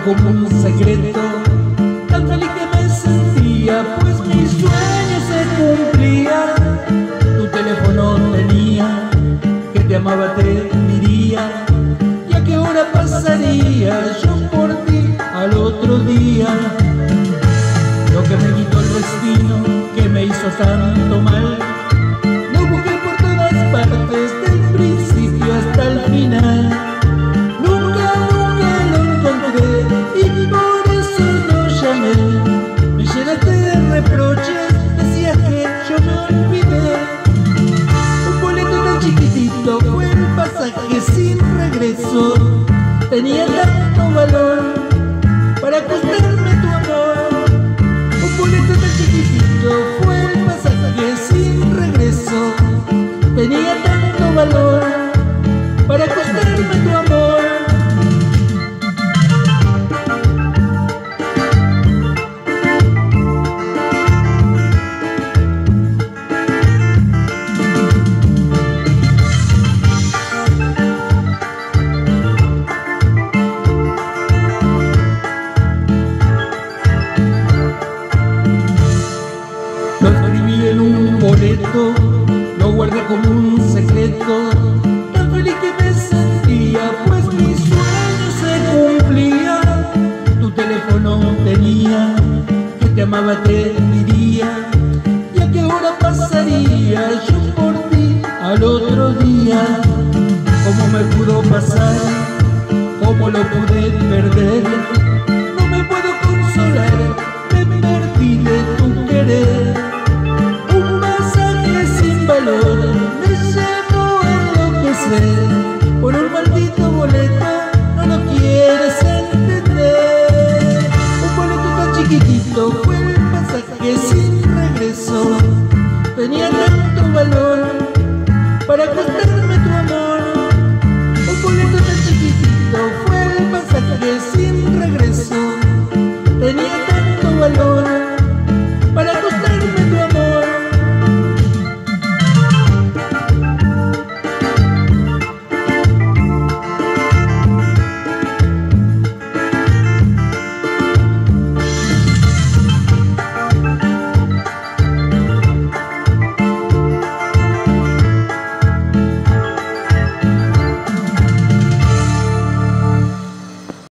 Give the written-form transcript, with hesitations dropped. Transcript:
como un secreto, tan feliz que me sentía, pues mis sueños se cumplían. Tu teléfono tenía, que te amaba te diría, y a qué hora pasaría yo por ti al otro día. Lo que me quitó el destino, que me hizo tanto mal, lo busqué por todas partes, del principio hasta el final. Nunca lo encontré y por eso lo llamé. Me llenaste de reproches, decías que yo me olvidé. Un boleto tan chiquitito fue el pasaje sin regreso. Tenía tanto valor para costarme tu amor. Un boleto tan chiquitito fue el pasaje sin regreso. Tenía tanto valor para costarme tu amor. Lo escribí en un boleto, lo guardé como un secreto, tan feliz que me sentía, pues mis sueños se cumplían. Tu teléfono tenía, que te amaba te diría, y a qué hora pasaría yo por ti al otro día. ¿Cómo me pudo pasar? ¿Cómo lo pude perder? No me puedo consolar, me perdí de tu querer. Me llevo a enloquecer por un maldito boleto, no lo quieres entender. Un boleto tan chiquitito fue el pasaje sin regreso. Tenía tanto valor para costar